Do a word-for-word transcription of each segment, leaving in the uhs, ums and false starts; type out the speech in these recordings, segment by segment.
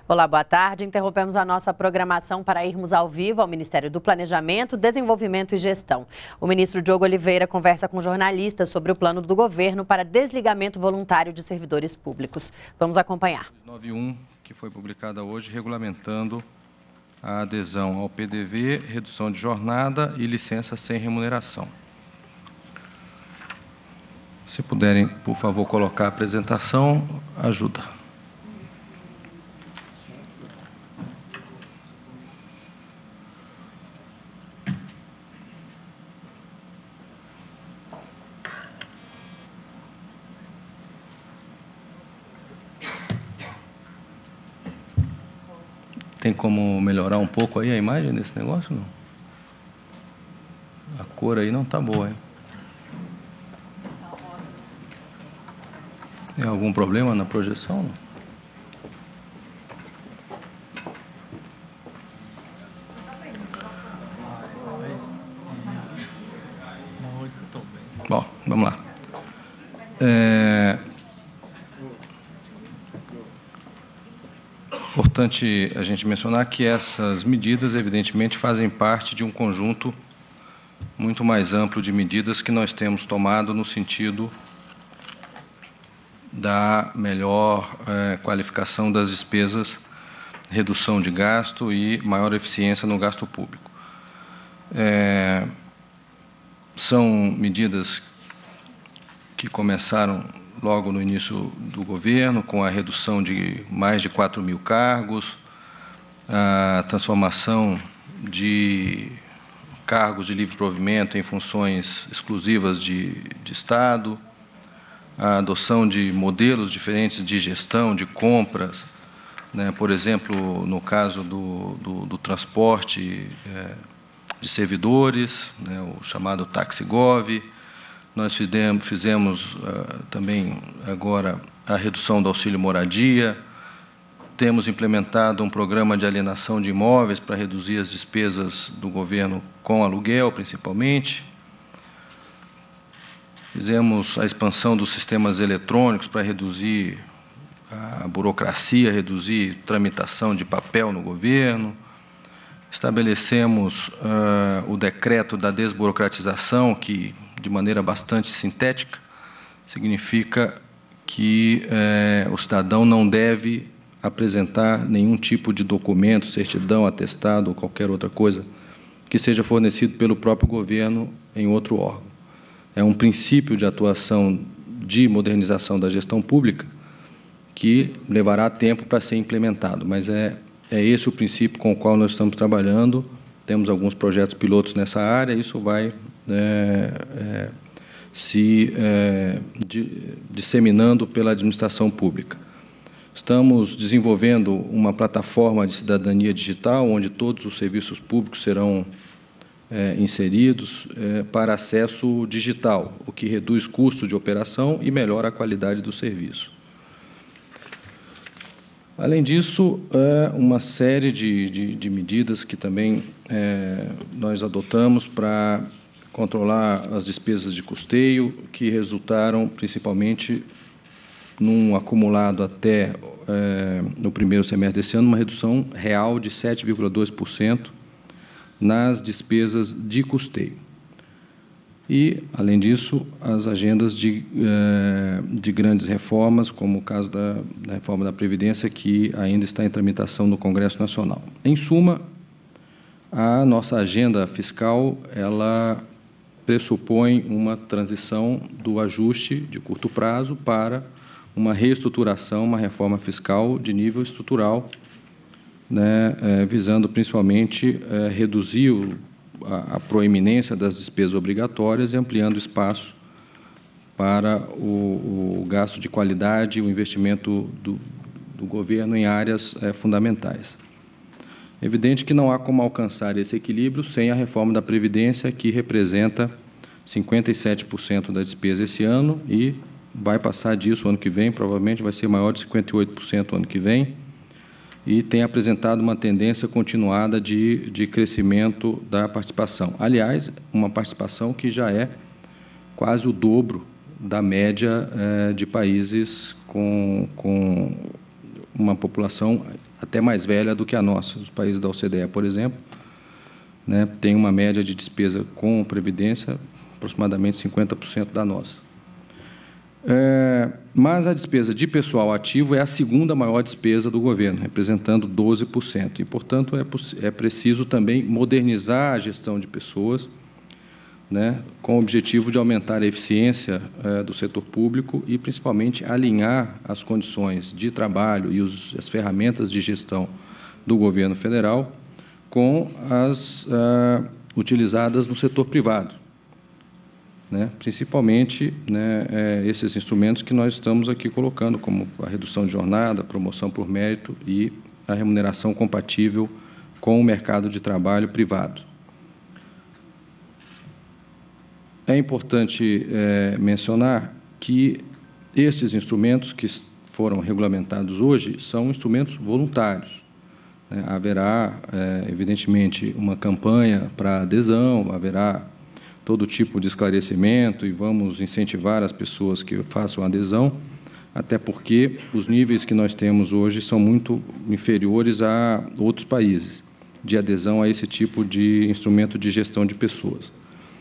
Olá, boa tarde. Interrompemos a nossa programação para irmos ao vivo ao Ministério do Planejamento, Desenvolvimento e Gestão. O ministro Diogo Oliveira conversa com jornalistas sobre o plano do governo para desligamento voluntário de servidores públicos. Vamos acompanhar. noventa e um, que foi publicada hoje, regulamentando a adesão ao P D V, redução de jornada e licença sem remuneração. Se puderem, por favor, colocar a apresentação, ajuda. Tem como melhorar um pouco aí a imagem desse negócio, não? A cor aí não está boa, hein? Tem algum problema na projeção? Não? Bom, vamos lá. É... Importante a gente mencionar que essas medidas, evidentemente, fazem parte de um conjunto muito mais amplo de medidas que nós temos tomado no sentido da melhor eh, qualificação das despesas, redução de gasto e maior eficiência no gasto público. É, são medidas que começaram logo no início do governo, com a redução de mais de quatro mil cargos, a transformação de cargos de livre provimento em funções exclusivas de, de Estado, a adoção de modelos diferentes de gestão, de compras, né, por exemplo, no caso do, do, do transporte é, de servidores, né, o chamado TaxiGov. Nós fizemos, fizemos uh, também agora a redução do auxílio moradia, temos implementado um programa de alienação de imóveis para reduzir as despesas do governo com aluguel, principalmente. Fizemos a expansão dos sistemas eletrônicos para reduzir a burocracia, reduzir tramitação de papel no governo. Estabelecemos uh, o decreto da desburocratização, que, de maneira bastante sintética, significa que eh, o cidadão não deve apresentar nenhum tipo de documento, certidão, atestado ou qualquer outra coisa que seja fornecido pelo próprio governo em outro órgão. É um princípio de atuação de modernização da gestão pública que levará tempo para ser implementado, mas é, é esse o princípio com o qual nós estamos trabalhando. Temos alguns projetos pilotos nessa área, isso vai é, é, se é, de, disseminando pela administração pública. Estamos desenvolvendo uma plataforma de cidadania digital, onde todos os serviços públicos serão é, inseridos é, para acesso digital, o que reduz custos de operação e melhora a qualidade do serviço. Além disso, é uma série de, de, de medidas que também é, nós adotamos para controlar as despesas de custeio, que resultaram principalmente num acumulado até é, no primeiro semestre desse ano, uma redução real de sete vírgula dois por cento nas despesas de custeio. E, além disso, as agendas de, eh, de grandes reformas, como o caso da, da reforma da Previdência, que ainda está em tramitação no Congresso Nacional. Em suma, a nossa agenda fiscal, ela pressupõe uma transição do ajuste de curto prazo para uma reestruturação, uma reforma fiscal de nível estrutural, né, eh, visando principalmente eh, reduzir o a, a proeminência das despesas obrigatórias e ampliando espaço para o, o gasto de qualidade e o investimento do, do governo em áreas é, fundamentais. É evidente que não há como alcançar esse equilíbrio sem a reforma da Previdência, que representa cinquenta e sete por cento da despesa esse ano e vai passar disso o ano que vem, provavelmente vai ser maior de cinquenta e oito por cento o ano que vem, e tem apresentado uma tendência continuada de, de crescimento da participação. Aliás, uma participação que já é quase o dobro da média eh, de países com, com uma população até mais velha do que a nossa. Os países da O C D E, por exemplo, né, tem uma média de despesa com previdência aproximadamente cinquenta por cento da nossa. É, mas a despesa de pessoal ativo é a segunda maior despesa do governo, representando doze por cento. E, portanto, é, é preciso também modernizar a gestão de pessoas, né, com o objetivo de aumentar a eficiência é, do setor público e, principalmente, alinhar as condições de trabalho e os, as ferramentas de gestão do governo federal com as uh, utilizadas no setor privado, né? Principalmente, né, é, esses instrumentos que nós estamos aqui colocando, como a redução de jornada, a promoção por mérito e a remuneração compatível com o mercado de trabalho privado. É importante é, mencionar que esses instrumentos que foram regulamentados hoje são instrumentos voluntários. É, haverá, é, evidentemente, uma campanha para adesão, haverá todo tipo de esclarecimento e vamos incentivar as pessoas que façam adesão, até porque os níveis que nós temos hoje são muito inferiores a outros países de adesão a esse tipo de instrumento de gestão de pessoas.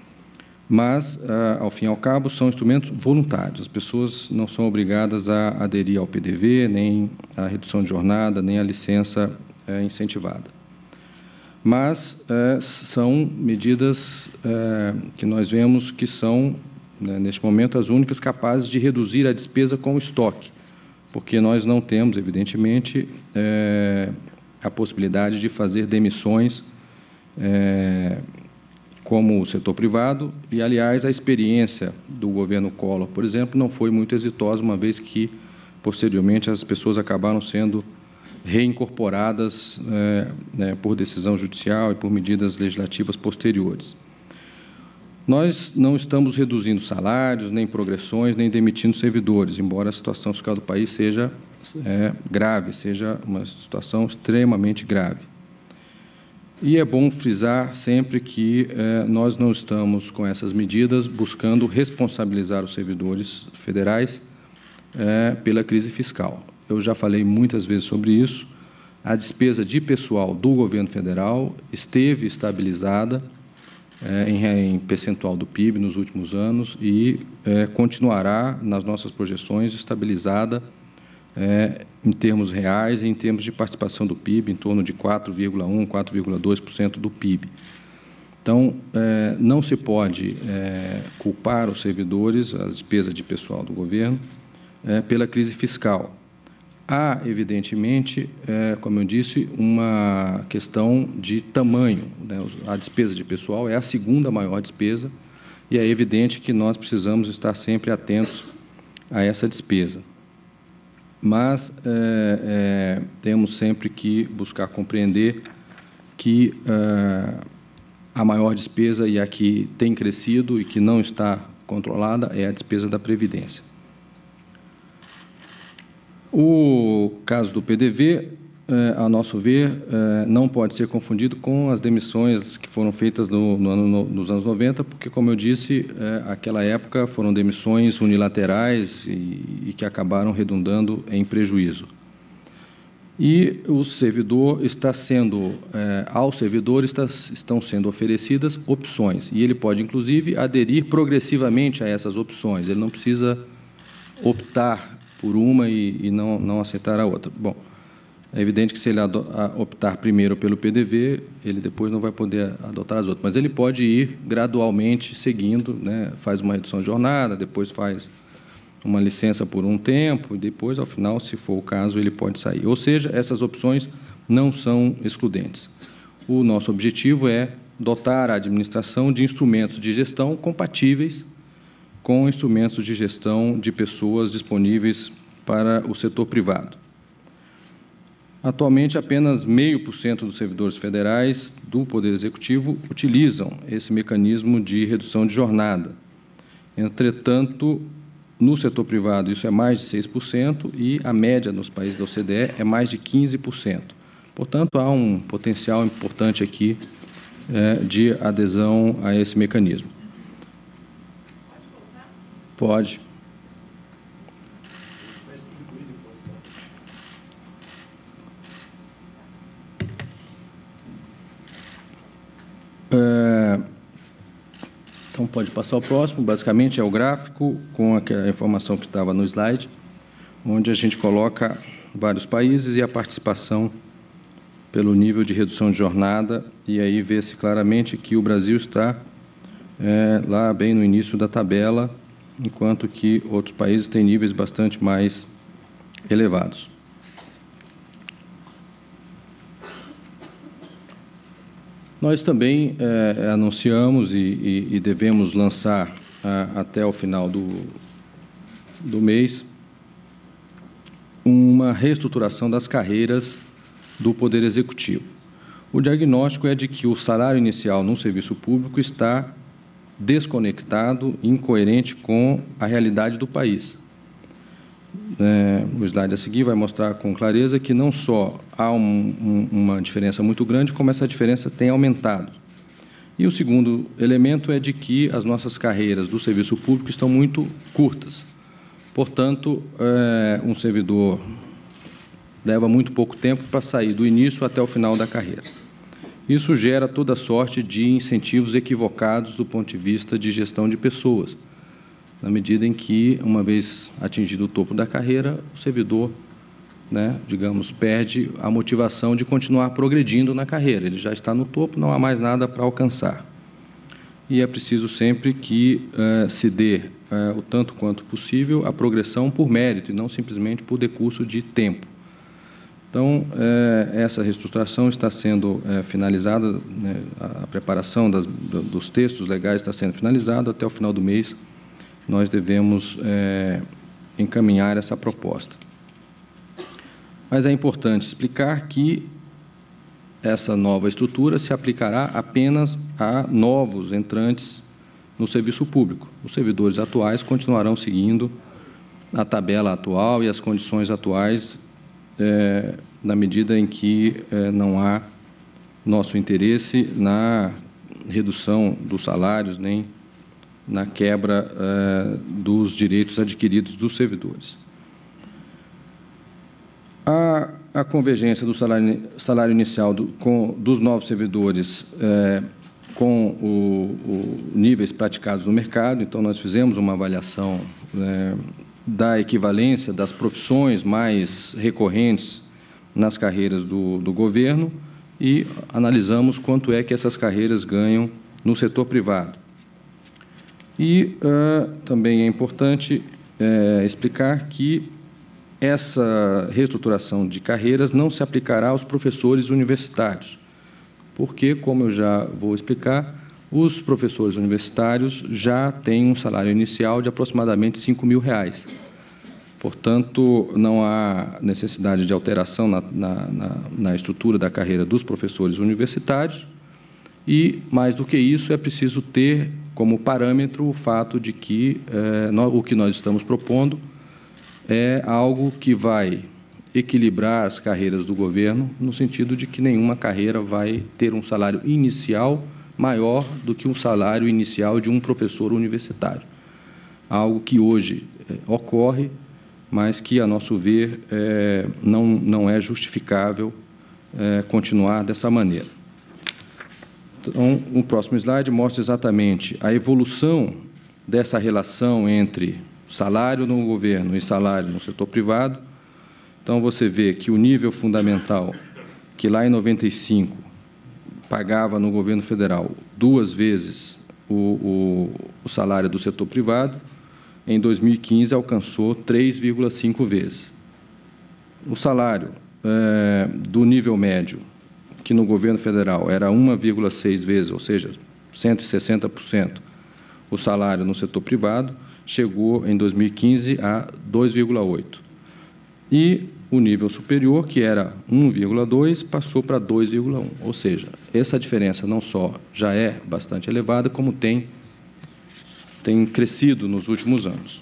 Mas, ao fim e ao cabo, são instrumentos voluntários. As pessoas não são obrigadas a aderir ao P D V, nem à redução de jornada, nem à licença é, incentivada. Mas é, são medidas é, que nós vemos que são, né, neste momento, as únicas capazes de reduzir a despesa com o estoque, porque nós não temos, evidentemente, é, a possibilidade de fazer demissões é, como o setor privado, e, aliás, a experiência do governo Collor, por exemplo, não foi muito exitosa, uma vez que, posteriormente, as pessoas acabaram sendo reincorporadas é, né, por decisão judicial e por medidas legislativas posteriores. Nós não estamos reduzindo salários, nem progressões, nem demitindo servidores, embora a situação fiscal do país seja é, grave, seja uma situação extremamente grave. E é bom frisar sempre que eh, nós não estamos, com essas medidas, buscando responsabilizar os servidores federais eh, pela crise fiscal. Eu já falei muitas vezes sobre isso. A despesa de pessoal do governo federal esteve estabilizada eh, em, em percentual do P I B nos últimos anos e eh, continuará, nas nossas projeções, estabilizada É, em termos reais e em termos de participação do P I B, em torno de quatro vírgula um por cento, quatro vírgula dois por cento do P I B. Então, é, não se pode é, culpar os servidores, as despesas de pessoal do governo, é, pela crise fiscal. Há, evidentemente, é, como eu disse, uma questão de tamanho, né? A despesa de pessoal é a segunda maior despesa e é evidente que nós precisamos estar sempre atentos a essa despesa. Mas é, é, temos sempre que buscar compreender que é, a maior despesa e a que tem crescido e que não está controlada é a despesa da Previdência. O caso do P D V, é, a nosso ver, é, não pode ser confundido com as demissões que foram feitas no, no ano, no, nos anos noventa, porque, como eu disse, é, aquela época foram demissões unilaterais e, e que acabaram redundando em prejuízo. E o servidor está sendo, é, ao servidor está, estão sendo oferecidas opções, e ele pode, inclusive, aderir progressivamente a essas opções. Ele não precisa optar por uma e, e não, não aceitar a outra. Bom, é evidente que se ele optar primeiro pelo P D V, ele depois não vai poder adotar as outras, mas ele pode ir gradualmente seguindo, né? Faz uma redução de jornada, depois faz uma licença por um tempo, e depois, ao final, se for o caso, ele pode sair. Ou seja, essas opções não são excludentes. O nosso objetivo é dotar a administração de instrumentos de gestão compatíveis com instrumentos de gestão de pessoas disponíveis para o setor privado. Atualmente, apenas meio por cento dos servidores federais do Poder Executivo utilizam esse mecanismo de redução de jornada. Entretanto, no setor privado, isso é mais de seis por cento e a média nos países da O C D E é mais de quinze por cento. Portanto, há um potencial importante aqui é, de adesão a esse mecanismo. Pode. pode passar o próximo. Basicamente, é o gráfico com a informação que estava no slide, onde a gente coloca vários países e a participação pelo nível de redução de jornada, e aí vê-se claramente que o Brasil está é, lá bem no início da tabela, enquanto que outros países têm níveis bastante mais elevados. Nós também é, anunciamos e, e, e devemos lançar a, até o final do, do mês uma reestruturação das carreiras do Poder Executivo. O diagnóstico é de que o salário inicial no serviço público está desconectado, incoerente com a realidade do país. É, o slide a seguir vai mostrar com clareza que não só há um, um, uma diferença muito grande, como essa diferença tem aumentado. E o segundo elemento é de que as nossas carreiras do serviço público estão muito curtas. Portanto, é, um servidor leva muito pouco tempo para sair do início até o final da carreira. Isso gera toda sorte de incentivos equivocados do ponto de vista de gestão de pessoas, na medida em que, uma vez atingido o topo da carreira, o servidor, né, digamos, perde a motivação de continuar progredindo na carreira. Ele já está no topo, não há mais nada para alcançar. E é preciso sempre que eh, se dê, eh, o tanto quanto possível, a progressão por mérito e não simplesmente por decurso de tempo. Então, eh, essa reestruturação está sendo eh, finalizada, né, a preparação das, dos textos legais está sendo finalizada. Até o final do mês, nós devemos eh, encaminhar essa proposta. Mas é importante explicar que essa nova estrutura se aplicará apenas a novos entrantes no serviço público. Os servidores atuais continuarão seguindo a tabela atual e as condições atuais, é, na medida em que é, não há nosso interesse na redução dos salários, nem na quebra é, dos direitos adquiridos dos servidores. A, a convergência do salário, salário inicial do, com, dos novos servidores é, com os níveis praticados no mercado. Então, nós fizemos uma avaliação é, da equivalência das profissões mais recorrentes nas carreiras do, do governo e analisamos quanto é que essas carreiras ganham no setor privado. E uh, também é importante é, explicar que essa reestruturação de carreiras não se aplicará aos professores universitários, porque, como eu já vou explicar, os professores universitários já têm um salário inicial de aproximadamente cinco mil reais. Portanto, não há necessidade de alteração na, na, na, na estrutura da carreira dos professores universitários e, mais do que isso, é preciso ter como parâmetro o fato de que eh, nós, o que nós estamos propondo é algo que vai equilibrar as carreiras do governo, no sentido de que nenhuma carreira vai ter um salário inicial maior do que um salário inicial de um professor universitário. Algo que hoje é, ocorre, mas que, a nosso ver, é, não, não é justificável é, continuar dessa maneira. Então, o próximo slide mostra exatamente a evolução dessa relação entre salário no governo e salário no setor privado. Então, você vê que o nível fundamental, que lá em noventa e cinco pagava no governo federal duas vezes o, o, o salário do setor privado, em dois mil e quinze alcançou três vírgula cinco vezes. O salário é, do nível médio, que no governo federal era uma vírgula seis vezes, ou seja, cento e sessenta por cento o salário no setor privado, chegou em dois mil e quinze a dois vírgula oito. E o nível superior, que era um vírgula dois, passou para dois vírgula um. Ou seja, essa diferença não só já é bastante elevada, como tem, tem crescido nos últimos anos.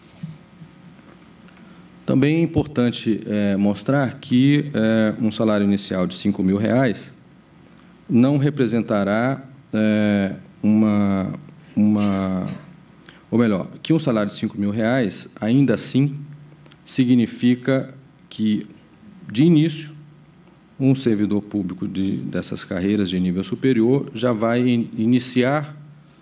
Também é importante é, mostrar que é, um salário inicial de cinco mil reais não representará é, uma, uma... Ou melhor, que um salário de cinco mil reais, ainda assim, significa que, de início, um servidor público de, dessas carreiras de nível superior já vai in, iniciar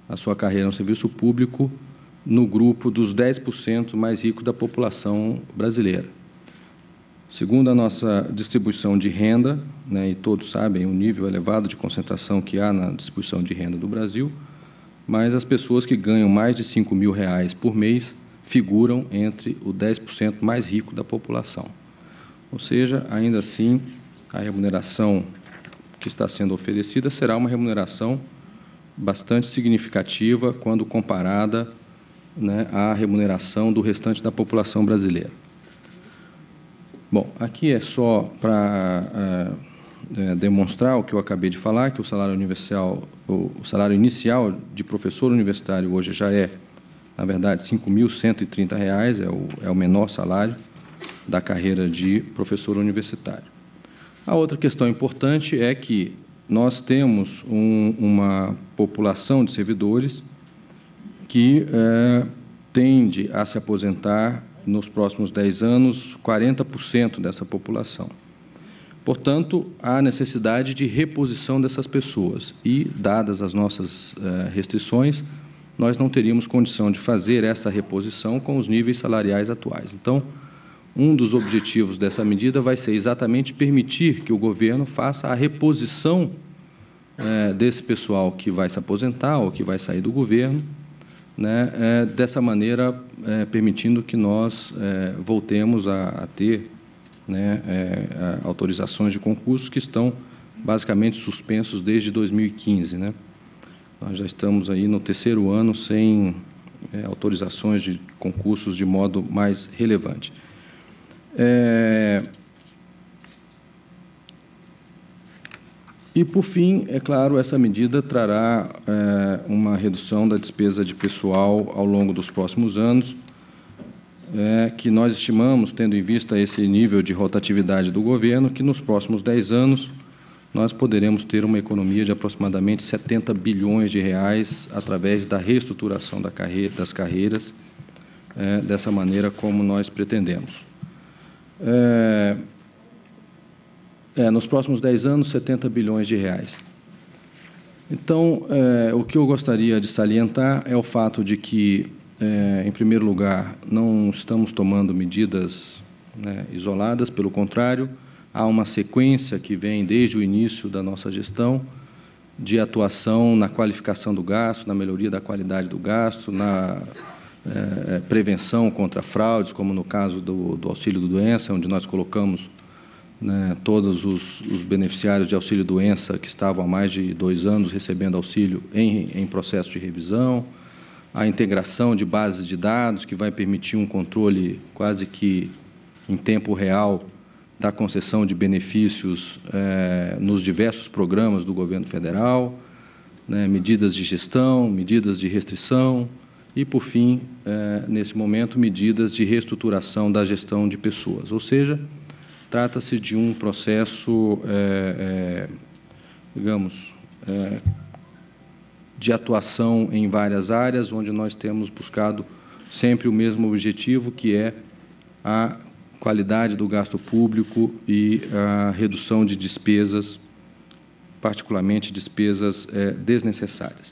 a sua carreira no serviço público no grupo dos dez por cento mais ricos da população brasileira. Segundo a nossa distribuição de renda, né, e todos sabem o nível elevado de concentração que há na distribuição de renda do Brasil, mas as pessoas que ganham mais de cinco mil reais por mês figuram entre o dez por cento mais rico da população. Ou seja, ainda assim, a remuneração que está sendo oferecida será uma remuneração bastante significativa quando comparada, né, à remuneração do restante da população brasileira. Bom, aqui é só para é, é, demonstrar o que eu acabei de falar, que o salário universal, o, o salário inicial de professor universitário hoje já é, na verdade, cinco mil cento e trinta reais, é o, é o menor salário da carreira de professor universitário. A outra questão importante é que nós temos um, uma população de servidores que é, tende a se aposentar nos próximos dez anos, quarenta por cento dessa população. Portanto, há necessidade de reposição dessas pessoas e, dadas as nossas eh, restrições, nós não teríamos condição de fazer essa reposição com os níveis salariais atuais. Então, um dos objetivos dessa medida vai ser exatamente permitir que o governo faça a reposição eh, desse pessoal que vai se aposentar ou que vai sair do governo, né, é, dessa maneira, é, permitindo que nós é, voltemos a, a ter, né, é, a, autorizações de concursos que estão basicamente suspensos desde dois mil e quinze. Né? Nós já estamos aí no terceiro ano sem é, autorizações de concursos de modo mais relevante. É... E, por fim, é claro, essa medida trará é, uma redução da despesa de pessoal ao longo dos próximos anos, é, que nós estimamos, tendo em vista esse nível de rotatividade do governo, que nos próximos dez anos nós poderemos ter uma economia de aproximadamente setenta bilhões de reais através da reestruturação da carreira, das carreiras, é, dessa maneira como nós pretendemos. É, É, nos próximos dez anos, setenta bilhões de reais. Então, é, o que eu gostaria de salientar é o fato de que, é, em primeiro lugar, não estamos tomando medidas, né, isoladas, pelo contrário, há uma sequência que vem desde o início da nossa gestão de atuação na qualificação do gasto, na melhoria da qualidade do gasto, na é, prevenção contra fraudes, como no caso do, do auxílio do doença, onde nós colocamos, né, todos os, os beneficiários de auxílio-doença que estavam há mais de dois anos recebendo auxílio em, em processo de revisão, a integração de bases de dados que vai permitir um controle quase que em tempo real da concessão de benefícios eh, nos diversos programas do governo federal, né, medidas de gestão, medidas de restrição e, por fim, eh, nesse momento, medidas de reestruturação da gestão de pessoas, ou seja, trata-se de um processo, é, é, digamos, é, de atuação em várias áreas, onde nós temos buscado sempre o mesmo objetivo, que é a qualidade do gasto público e a redução de despesas, particularmente despesas é, desnecessárias.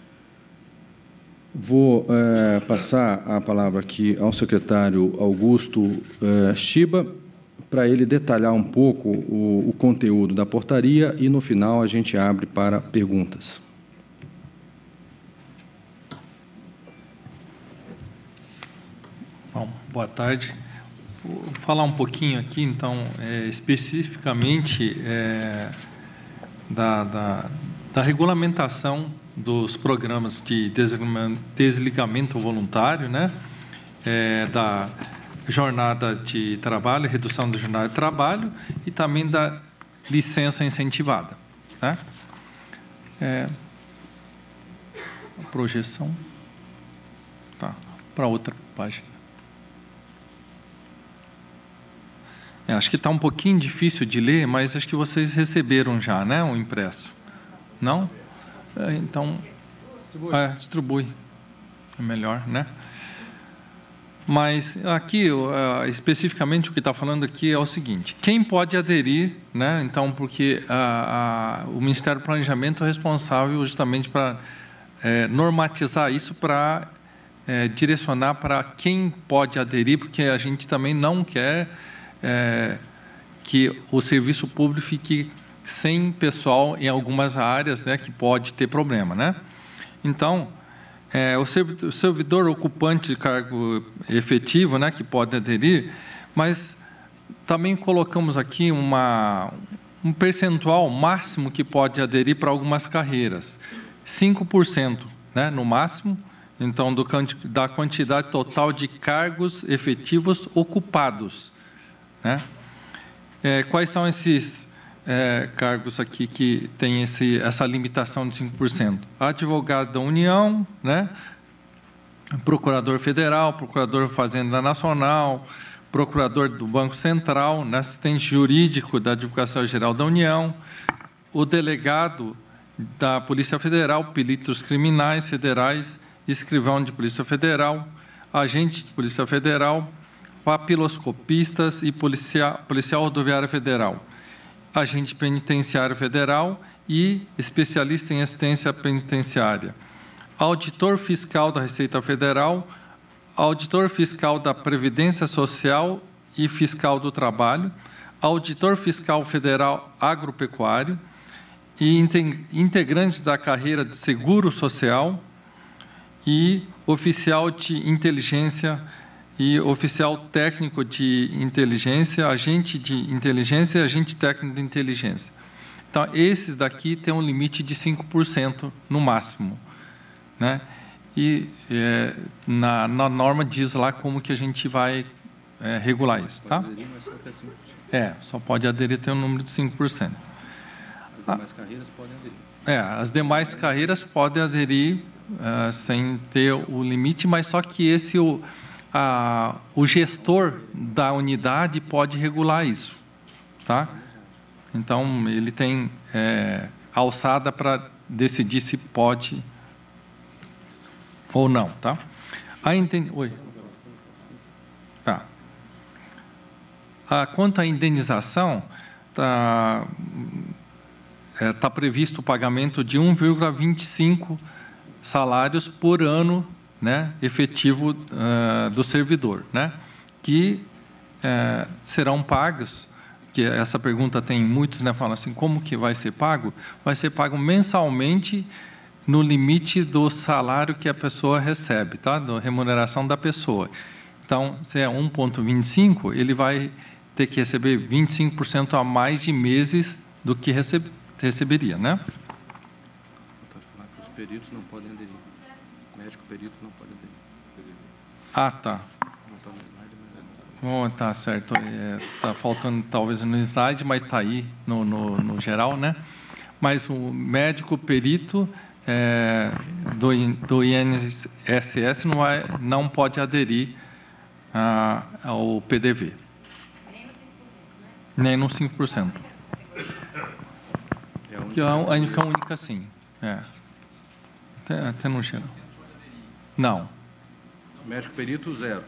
Vou é, passar a palavra aqui ao secretário Augusto é, Shiba, para ele detalhar um pouco o, o conteúdo da portaria e, no final, a gente abre para perguntas. Bom, boa tarde. Vou falar um pouquinho aqui, então, é, especificamente é, da, da, da regulamentação dos programas de desligamento voluntário, né, é, da jornada de trabalho, redução da jornada de trabalho e também da licença incentivada. Né? É, a projeção. Tá, para outra página. É, acho que está um pouquinho difícil de ler, mas acho que vocês receberam já, né, o impresso. Não? É, então, distribui. É, distribui. É melhor, né? Mas aqui, uh, especificamente, o que está falando aqui é o seguinte: quem pode aderir, né? Então, porque uh, uh, o Ministério do Planejamento é responsável justamente para é, normatizar isso para é, direcionar para quem pode aderir, porque a gente também não quer é, que o serviço público fique sem pessoal em algumas áreas, né, que pode ter problema, né? Então, é, o, servidor, o servidor ocupante de cargo efetivo, né, que pode aderir, mas também colocamos aqui uma, um percentual máximo que pode aderir para algumas carreiras, cinco por cento, né, no máximo, então, do, da quantidade total de cargos efetivos ocupados, né? É, quais são esses é, cargos aqui que têm esse, essa limitação de cinco por cento? Advogado da União, né? Procurador Federal, Procurador da Fazenda Nacional, Procurador do Banco Central, né? Assistente jurídico da Advocacia Geral da União, o delegado da Polícia Federal, peritos criminais federais, escrivão de Polícia Federal, agente de Polícia Federal, papiloscopistas e policial, policial rodoviário federal, agente penitenciário federal e especialista em assistência penitenciária, auditor fiscal da Receita Federal, auditor fiscal da Previdência Social e fiscal do Trabalho, auditor fiscal federal agropecuário e integrantes da carreira de seguro social e oficial de inteligência e oficial técnico de inteligência, agente de inteligência e agente técnico de inteligência. Então, esses daqui têm um limite de cinco por cento no máximo, né? E é, na, na norma diz lá como que a gente vai é, regular isso, tá? É, só pode aderir até um número de cinco por cento. As demais carreiras podem aderir. É, as demais carreiras podem aderir uh, sem ter o limite, mas só que esse o A, o gestor da unidade pode regular isso, tá? Então, ele tem é, alçada para decidir se pode ou não, tá? A inten... Oi. Tá. A, quanto à indenização, tá, é, tá previsto o pagamento de um vírgula vinte e cinco salários por ano, né, efetivo uh, do servidor, né, que uh, serão pagos, que essa pergunta tem muitos, né, falam assim, como que vai ser pago? Vai ser pago mensalmente no limite do salário que a pessoa recebe, tá, da remuneração da pessoa. Então, se é um vírgula vinte e cinco, ele vai ter que receber vinte e cinco por cento a mais de meses do que recebe, receberia, né? Os peritos não podem aderir. Médico perito não pode aderir. Ah, tá. Oh, tá certo. Está é, faltando talvez no slide, mas está aí no, no, no geral, né? Mas o médico perito é, do, do I N S S não, é, não pode aderir a, ao P D V. Nem no cinco por cento. É a única, que é a única, única sim. É. Até, até no geral. Não. Médico perito, zero.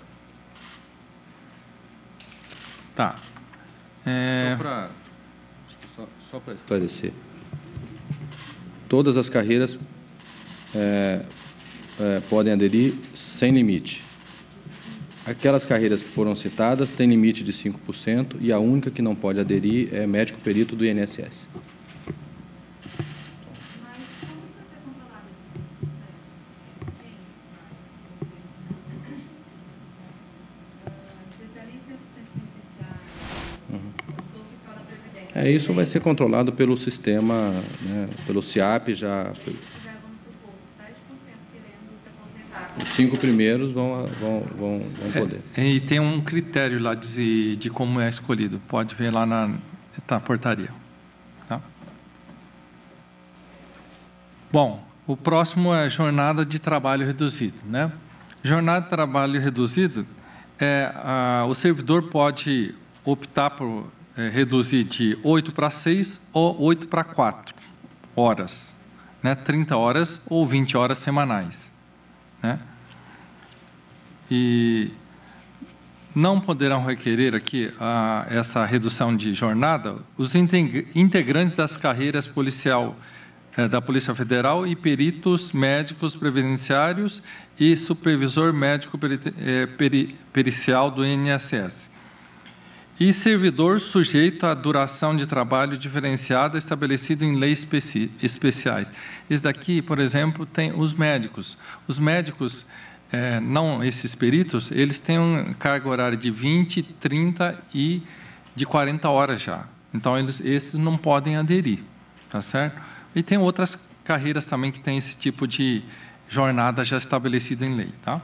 Tá. É... Só para só, só para esclarecer. Todas as carreiras é, é, podem aderir sem limite. Aquelas carreiras que foram citadas têm limite de cinco por cento e a única que não pode aderir é médico perito do I N S S. É, isso vai ser controlado pelo sistema, né, pelo C I A P, já... Os cinco primeiros vão, vão, vão, vão poder. É, e tem um critério lá de, de como é escolhido. Pode ver lá na, na portaria. Tá? Bom, o próximo é jornada de trabalho reduzido, né? Jornada de trabalho reduzido, é, a, o servidor pode optar por é, reduzir de oito para seis ou oito para quatro horas, né? trinta horas ou vinte horas semanais. Né? E não poderão requerer aqui a, essa redução de jornada os integrantes das carreiras policial é, da Polícia Federal e peritos médicos previdenciários e supervisor médico peri, é, peri, pericial do I N S S. E servidor sujeito à duração de trabalho diferenciada estabelecido em leis especi, especiais. Esse daqui, por exemplo, tem os médicos. Os médicos, é, não esses peritos, eles têm uma carga horária de vinte, trinta e de quarenta horas já. Então, eles, esses não podem aderir, tá certo? E tem outras carreiras também que têm esse tipo de jornada já estabelecida em lei, tá?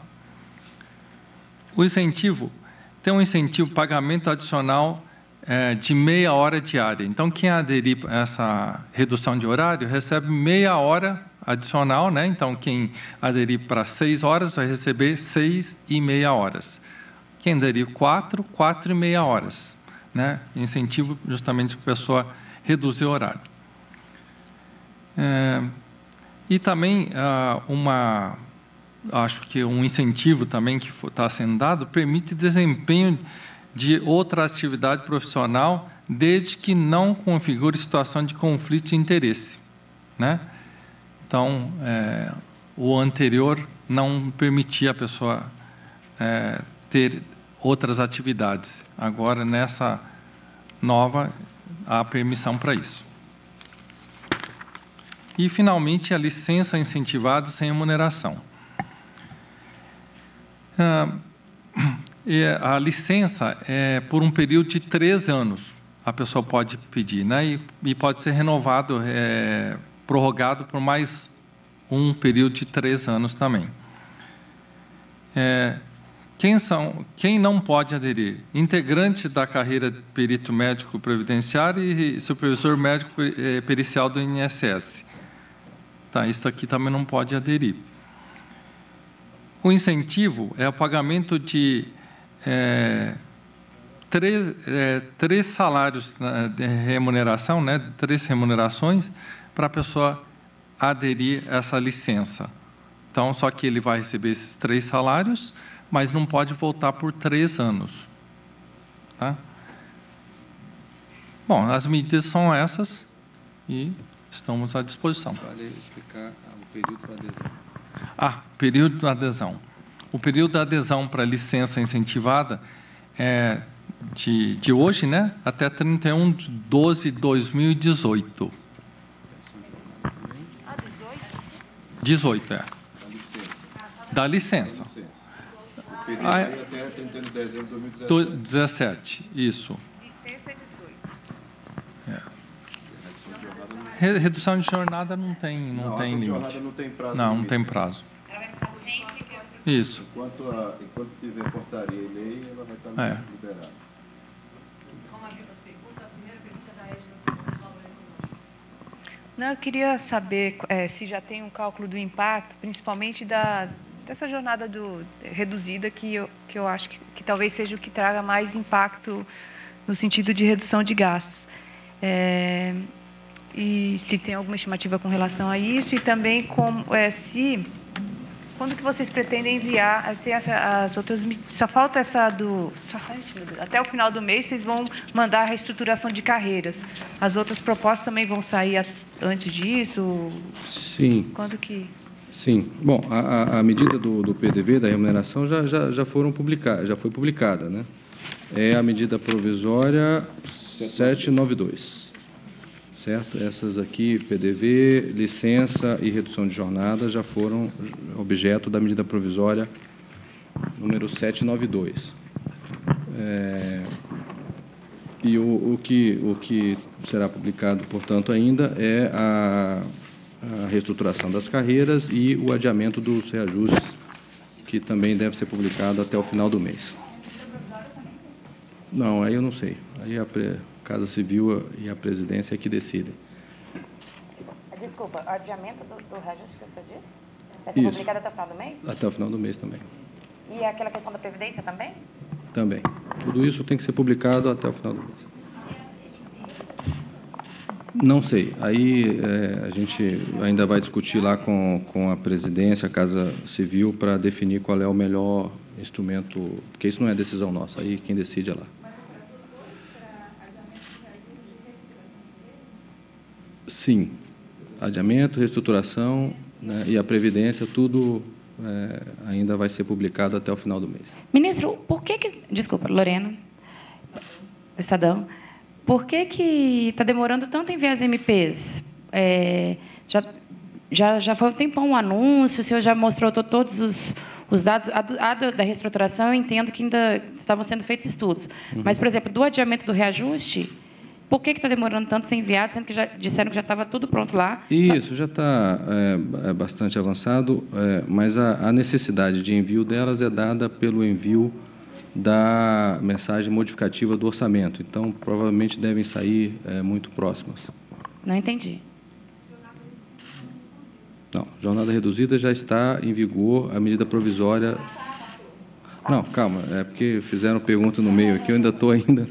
O incentivo, tem um incentivo, pagamento adicional é, de meia hora diária. Então, quem aderir a essa redução de horário recebe meia hora adicional, né? Então, quem aderir para seis horas vai receber seis e meia horas. Quem aderir quatro, quatro e meia horas, né? Incentivo justamente para a pessoa reduzir o horário. É, e também ah, uma, acho que um incentivo também que está sendo dado permite desempenho de outra atividade profissional desde que não configure situação de conflito de interesse, né? Então, é, o anterior não permitia a pessoa é, ter outras atividades. Agora, nessa nova, há permissão para isso. E, finalmente, a licença incentivada sem remuneração. Ah, a licença é por um período de três anos, a pessoa pode pedir, né? E, e pode ser renovado, é, prorrogado por mais um período de três anos também. É, quem são, quem não pode aderir? Integrante da carreira de perito médico previdenciário e supervisor médico pericial do I N S S. Tá, isso aqui também não pode aderir. O incentivo é o pagamento de é, três, é, três salários de remuneração, né, três remunerações, para a pessoa aderir a essa licença. Então, só que ele vai receber esses três salários, mas não pode voltar por três anos. Tá? Bom, as medidas são essas e estamos à disposição. Vale explicar o período de adesão. Ah, período de adesão. O período de adesão para licença incentivada é de, de hoje, né, até trinta e um de doze de dois mil e dezoito. dezoito, é. Da licença. Da licença. O período Ah, aí até trinta e um de dezembro de dois mil e dezessete. dezessete, isso. Licença é dezoito. É. Redução de jornada não tem, não, Não, tem limite. limite. Não tem prazo. Não, não limite. tem prazo. Ela vai ficar sempre que Isso. Enquanto, a, enquanto tiver portaria e lei, ela vai estar É. liberada. Vamos abrir as perguntas. A primeira pergunta é da Edna Silva, do Valor Econômico. Não, eu queria saber é, se já tem um cálculo do impacto, principalmente da, dessa jornada do, reduzida, que eu, que eu acho que, que talvez seja o que traga mais impacto no sentido de redução de gastos. É, e se tem alguma estimativa com relação a isso, e também como, é, se... Quando que vocês pretendem enviar? Tem essa, as outras, só falta essa do... Só, até o final do mês, vocês vão mandar a reestruturação de carreiras. As outras propostas também vão sair a, antes disso? Sim. Quando que... Sim. Bom, a, a medida do, do P D V, da remuneração, já, já, já, foram publicar, já foi publicada, né? É a medida provisória setecentos e noventa e dois. Certo? Essas aqui, P D V, licença e redução de jornada, já foram objeto da medida provisória número setecentos e noventa e dois. É, e o, o, que, o que será publicado, portanto, ainda é a, a reestruturação das carreiras e o adiamento dos reajustes, que também deve ser publicado até o final do mês. Não, aí eu não sei. Aí a Casa Civil e a presidência é que decidem. Desculpa, o adiamento do, do reajuste que você disse? Vai Isso. ser publicado até o final do mês? Até o final do mês também. E aquela questão da Previdência também? Também. Tudo isso tem que ser publicado até o final do mês. Não sei. Aí é, a gente ainda vai discutir lá com, com a presidência, a Casa Civil, para definir qual é o melhor instrumento, porque isso não é decisão nossa, aí quem decide é lá. Sim. adiamento, reestruturação, né, e a Previdência, tudo é, ainda vai ser publicado até o final do mês. Ministro, por que que... Desculpa, Lorena. Estadão. Por que que está demorando tanto em enviar as M Ps? É, já, já, já foi um tempão um anúncio, o senhor já mostrou to- todos os, os dados. A, do- a do- da reestruturação, eu entendo que ainda estavam sendo feitos estudos. Uhum. Mas, por exemplo, do adiamento do reajuste, por que que está demorando tanto ser enviado, sendo que já disseram que já estava tudo pronto lá? Isso, já está é, é bastante avançado, é, mas a, a necessidade de envio delas é dada pelo envio da mensagem modificativa do orçamento. Então, provavelmente devem sair é, muito próximas. Não entendi. Não, jornada reduzida já está em vigor, a medida provisória... Não, calma, é porque fizeram pergunta no meio aqui, eu ainda estou ainda...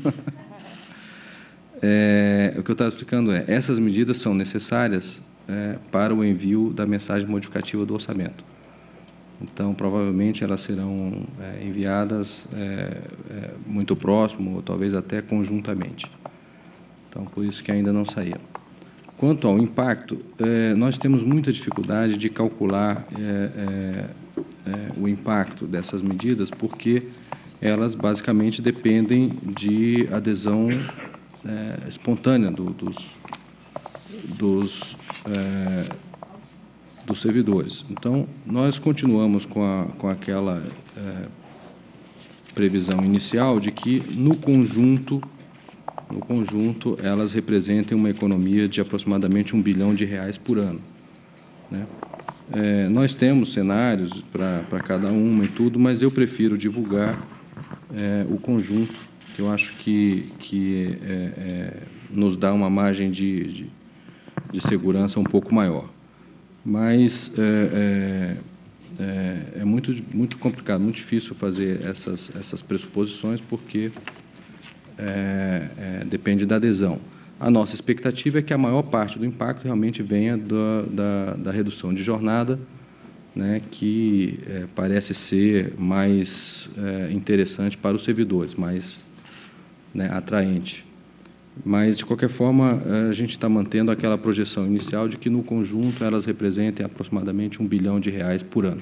É, o que eu estava explicando é, essas medidas são necessárias é, para o envio da mensagem modificativa do orçamento. Então, provavelmente, elas serão é, enviadas é, é, muito próximo, ou talvez até conjuntamente. Então, por isso que ainda não saíram. Quanto ao impacto, é, nós temos muita dificuldade de calcular é, é, é, o impacto dessas medidas, porque elas basicamente dependem de adesão É, espontânea do, dos, dos, é, dos servidores. Então, nós continuamos com, a, com aquela é, previsão inicial de que, no conjunto, no conjunto, elas representem uma economia de aproximadamente um bilhão de reais por ano, né? É, nós temos cenários para cada uma e tudo, mas eu prefiro divulgar é, o conjunto. Eu acho que, que é, é, nos dá uma margem de, de, de segurança um pouco maior. Mas é, é, é, é muito, muito complicado, muito difícil fazer essas, essas pressuposições, porque é, é, depende da adesão. A nossa expectativa é que a maior parte do impacto realmente venha da, da, da redução de jornada, né, que é, parece ser mais é, interessante para os servidores, mais né, atraente. Mas, de qualquer forma, a gente está mantendo aquela projeção inicial de que, no conjunto, elas representem aproximadamente um bilhão de reais por ano.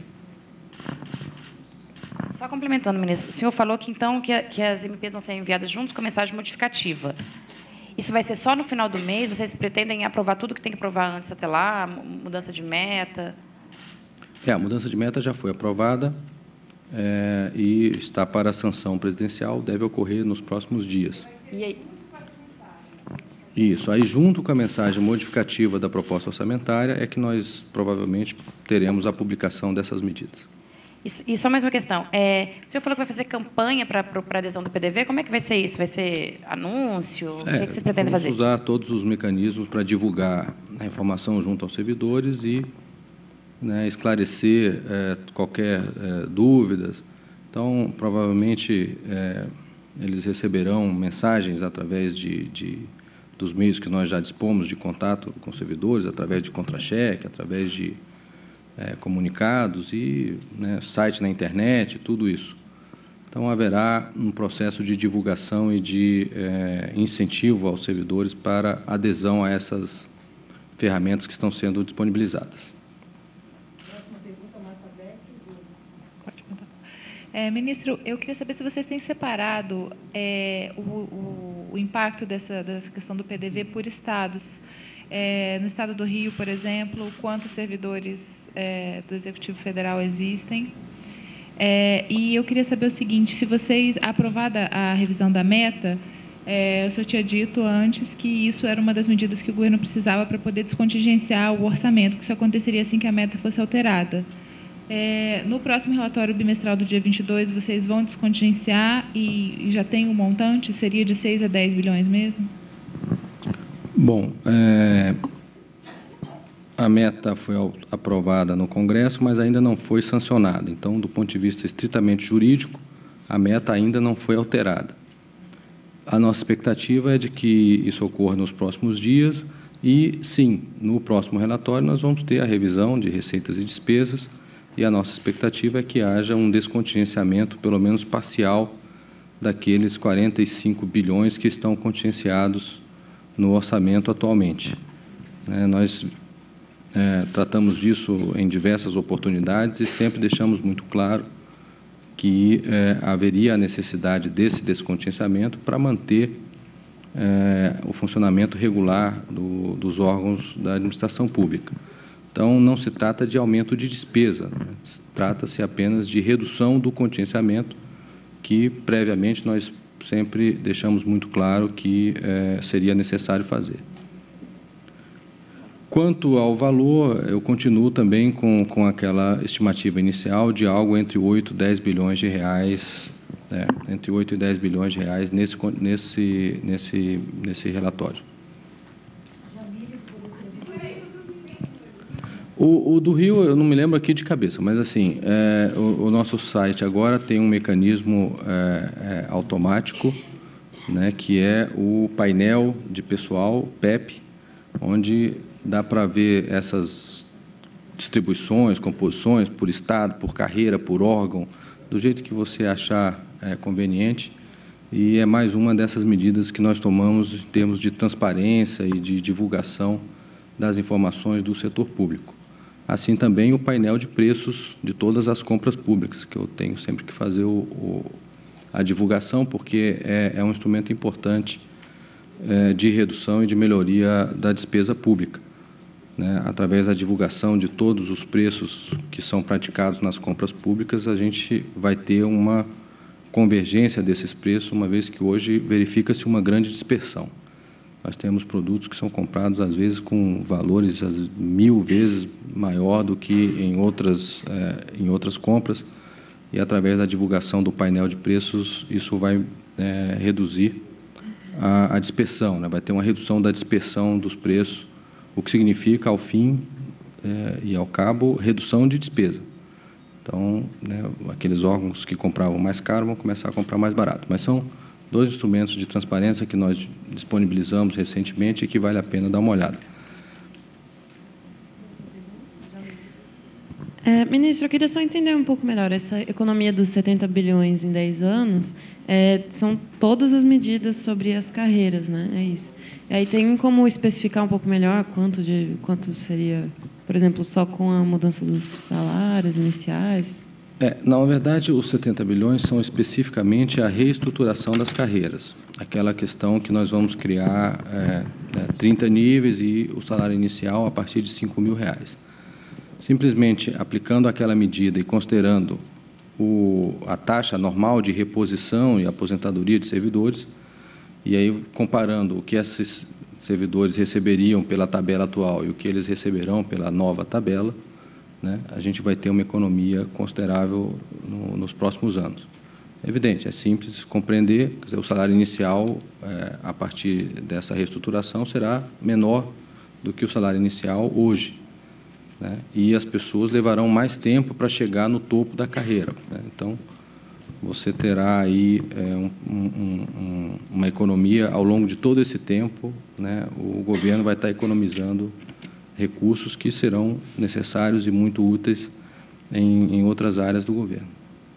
Só complementando, ministro, o senhor falou que, então, que, a, que as M Ps vão ser enviadas juntos com a mensagem modificativa. Isso vai ser só no final do mês? Vocês pretendem aprovar tudo que tem que aprovar antes até lá? Mudança de meta? É, a mudança de meta já foi aprovada. É, e está para a sanção presidencial, deve ocorrer nos próximos dias. E aí? Isso. Aí, junto com a mensagem modificativa da proposta orçamentária, é que nós provavelmente teremos a publicação dessas medidas. E, e só mais uma questão. É, o senhor falou que vai fazer campanha para a adesão do P D V. Como é que vai ser isso? Vai ser anúncio? É, o que, é que vocês pretendem vamos fazer? Usar todos os mecanismos para divulgar a informação junto aos servidores e né, esclarecer é, qualquer é, dúvidas. Então, provavelmente, é, eles receberão mensagens através de, de, dos meios que nós já dispomos de contato com os servidores, através de contra-cheque, através de é, comunicados e né, site na internet, tudo isso. Então, haverá um processo de divulgação e de é, incentivo aos servidores para adesão a essas ferramentas que estão sendo disponibilizadas. É, ministro, eu queria saber se vocês têm separado é, o, o, o impacto dessa, dessa questão do P D V por estados. É, no estado do Rio, por exemplo, quantos servidores é, do Executivo Federal existem? É, e eu queria saber o seguinte, se vocês, aprovada a revisão da meta, é, o senhor tinha dito antes que isso era uma das medidas que o governo precisava para poder descontingenciar o orçamento, que isso aconteceria assim que a meta fosse alterada. É, no próximo relatório bimestral do dia vinte e dois, vocês vão descontingenciar e, e já tem um montante? Seria de seis a dez bilhões mesmo? Bom, é, a meta foi aprovada no Congresso, mas ainda não foi sancionada. Então, do ponto de vista estritamente jurídico, a meta ainda não foi alterada. A nossa expectativa é de que isso ocorra nos próximos dias e, sim, no próximo relatório nós vamos ter a revisão de receitas e despesas e a nossa expectativa é que haja um descontingenciamento, pelo menos parcial, daqueles quarenta e cinco bilhões que estão contingenciados no orçamento atualmente. É, nós é, tratamos disso em diversas oportunidades e sempre deixamos muito claro que é, haveria a necessidade desse descontingenciamento para manter é, o funcionamento regular do, dos órgãos da administração pública. Então, não se trata de aumento de despesa, né? Trata-se apenas de redução do contingenciamento, que previamente nós sempre deixamos muito claro que é, seria necessário fazer. Quanto ao valor, eu continuo também com, com aquela estimativa inicial de algo entre oito e dez bilhões de reais, né, entre oito e dez bilhões de reais nesse, nesse, nesse, nesse relatório. O, o do Rio, eu não me lembro aqui de cabeça, mas assim, é, o, o nosso site agora tem um mecanismo é, é, automático, né, que é o painel de pessoal, P E P, onde dá para ver essas distribuições, composições por estado, por carreira, por órgão, do jeito que você achar é, conveniente. E é mais uma dessas medidas que nós tomamos em termos de transparência e de divulgação das informações do setor público. Assim também o painel de preços de todas as compras públicas, que eu tenho sempre que fazer o, o, a divulgação, porque é, é um instrumento importante é, de redução e de melhoria da despesa pública, né? Através da divulgação de todos os preços que são praticados nas compras públicas, a gente vai ter uma convergência desses preços, uma vez que hoje verifica-se uma grande dispersão. Nós temos produtos que são comprados, às vezes, com valores mil vezes maior do que em outras, eh, em outras compras, e, através da divulgação do painel de preços, isso vai eh, reduzir a, a dispersão, né? Vai ter uma redução da dispersão dos preços, o que significa, ao fim eh, e ao cabo, redução de despesa. Então, né, aqueles órgãos que compravam mais caro vão começar a comprar mais barato. Mas são dois instrumentos de transparência que nós disponibilizamos recentemente e que vale a pena dar uma olhada. É, ministro, eu queria só entender um pouco melhor. Essa economia dos setenta bilhões em dez anos, é, são todas as medidas sobre as carreiras, né? É isso. E aí tem como especificar um pouco melhor quanto, de, quanto seria, por exemplo, só com a mudança dos salários iniciais? É, na verdade, os setenta bilhões são especificamente a reestruturação das carreiras. Aquela questão que nós vamos criar é, é, trinta níveis e o salário inicial a partir de cinco mil reais. Simplesmente aplicando aquela medida e considerando o, a taxa normal de reposição e aposentadoria de servidores, e aí comparando o que esses servidores receberiam pela tabela atual e o que eles receberão pela nova tabela, né, a gente vai ter uma economia considerável no, nos próximos anos. É evidente, é simples compreender, quer dizer, o salário inicial, é, a partir dessa reestruturação, será menor do que o salário inicial hoje, né, e as pessoas levarão mais tempo para chegar no topo da carreira, né. Então, você terá aí é, um, um, um, uma economia ao longo de todo esse tempo, né, o governo vai estar economizando recursos que serão necessários e muito úteis em, em outras áreas do governo.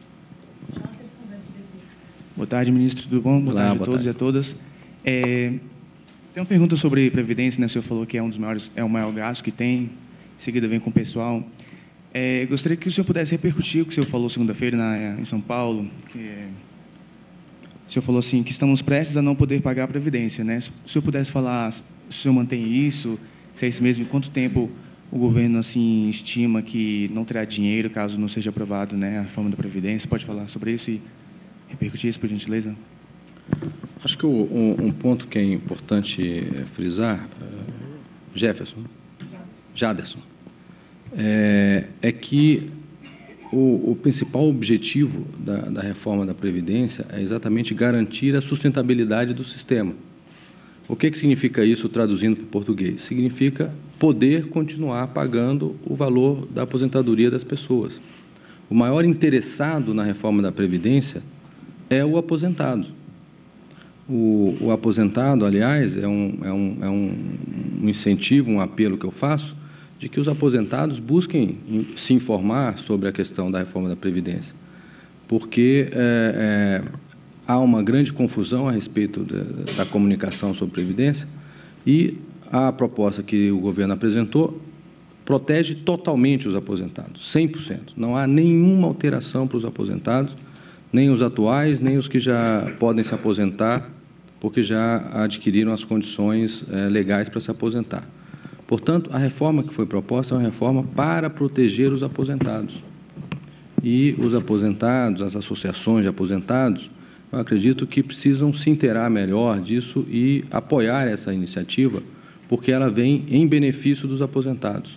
Boa tarde, ministro. Tudo bom? Boa Olá, tarde a boa todos tarde. e a todas. É, tem uma pergunta sobre previdência, né? O senhor falou que é um dos maiores, é o maior gasto que tem. Em seguida vem com o pessoal. É, gostaria que o senhor pudesse repercutir o que o senhor falou segunda-feira na, em São Paulo. Que é, o senhor falou assim que estamos prestes a não poder pagar a previdência, né? Se o senhor pudesse falar, se o senhor mantém isso, se é isso mesmo, em quanto tempo o governo assim estima que não terá dinheiro caso não seja aprovado, né, a reforma da previdência? Pode falar sobre isso e repercutir isso, por gentileza? Acho que o, um, um ponto que é importante frisar, Jefferson, Jaderson, é, é que o, o principal objetivo da, da reforma da Previdência é exatamente garantir a sustentabilidade do sistema. O que, que significa isso, traduzindo para o português? Significa poder continuar pagando o valor da aposentadoria das pessoas. O maior interessado na reforma da Previdência é o aposentado. O, o aposentado, aliás, é, um, é, um, é um, um incentivo, um apelo que eu faço, de que os aposentados busquem se informar sobre a questão da reforma da Previdência, porque é, é, há uma grande confusão a respeito da, da comunicação sobre Previdência e a proposta que o governo apresentou protege totalmente os aposentados, cem por cento. Não há nenhuma alteração para os aposentados, nem os atuais, nem os que já podem se aposentar, porque já adquiriram as condições eh, legais para se aposentar. Portanto, a reforma que foi proposta é uma reforma para proteger os aposentados. E os aposentados, as associações de aposentados, eu acredito que precisam se inteirar melhor disso e apoiar essa iniciativa, porque ela vem em benefício dos aposentados.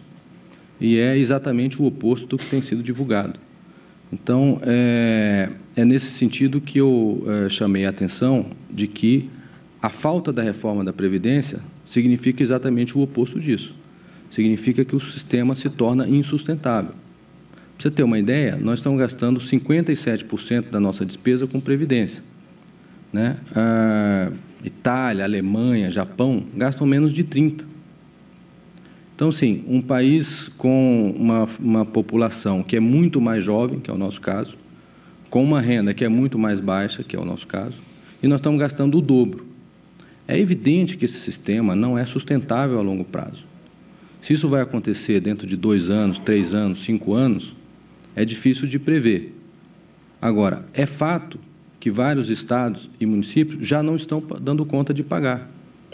E é exatamente o oposto do que tem sido divulgado. Então, é, é nesse sentido que eu é, chamei a atenção de que a falta da reforma da Previdência significa exatamente o oposto disso. Significa que o sistema se torna insustentável. Para você ter uma ideia, nós estamos gastando cinquenta e sete por cento da nossa despesa com Previdência, né? A Itália, Alemanha, Japão gastam menos de trinta por cento. Então, sim, um país com uma, uma população que é muito mais jovem, que é o nosso caso, com uma renda que é muito mais baixa, que é o nosso caso, e nós estamos gastando o dobro. É evidente que esse sistema não é sustentável a longo prazo. Se isso vai acontecer dentro de dois anos, três anos, cinco anos, é difícil de prever. Agora, é fato que vários estados e municípios já não estão dando conta de pagar.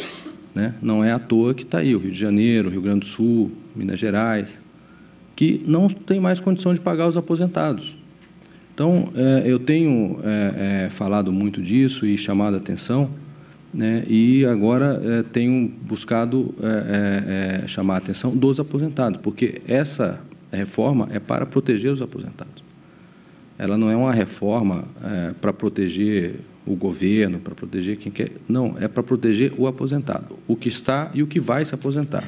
Né? Não é à toa que está aí o Rio de Janeiro, Rio Grande do Sul, Minas Gerais, que não tem mais condição de pagar os aposentados. Então, é, eu tenho é, é, falado muito disso e chamado a atenção, né? E agora é, tenho buscado é, é, chamar a atenção dos aposentados, porque essa reforma é para proteger os aposentados. Ela não é uma reforma é, para proteger o governo, para proteger quem quer. Não, é para proteger o aposentado, o que está e o que vai se aposentar.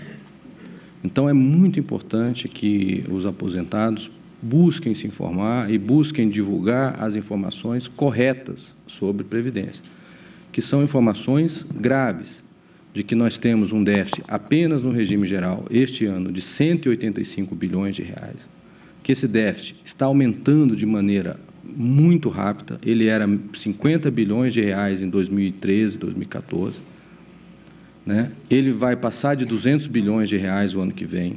Então, é muito importante que os aposentados busquem se informar e busquem divulgar as informações corretas sobre Previdência, que são informações graves, de que nós temos um déficit apenas no regime geral, este ano, de cento e oitenta e cinco bilhões de reais, que esse déficit está aumentando de maneira muito rápida. Ele era cinquenta bilhões de reais em dois mil e treze, dois mil e quatorze. Né? Ele vai passar de duzentos bilhões de reais o ano que vem.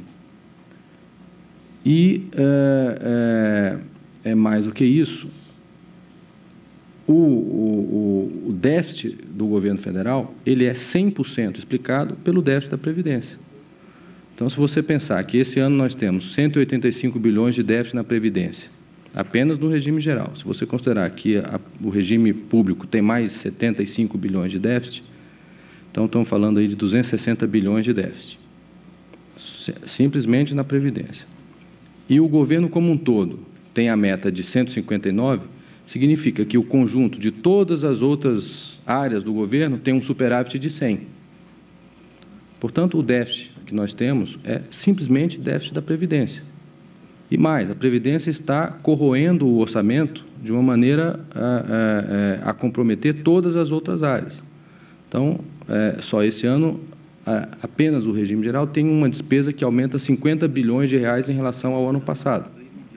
E é, é, é mais do que isso. O, o, o déficit do governo federal, ele é cem por cento explicado pelo déficit da Previdência. Então, se você pensar que esse ano nós temos cento e oitenta e cinco bilhões de déficit na Previdência, apenas no regime geral, se você considerar que a, o regime público tem mais setenta e cinco bilhões de déficit, então estamos falando aí de duzentos e sessenta bilhões de déficit, simplesmente na Previdência. E o governo como um todo tem a meta de cento e cinquenta e nove, significa que o conjunto de todas as outras áreas do governo tem um superávit de cem. Portanto, o déficit que nós temos é simplesmente déficit da Previdência. E mais, a Previdência está corroendo o orçamento de uma maneira a, a, a comprometer todas as outras áreas. Então, é, só esse ano, a, apenas o regime geral tem uma despesa que aumenta cinquenta bilhões de reais em relação ao ano passado.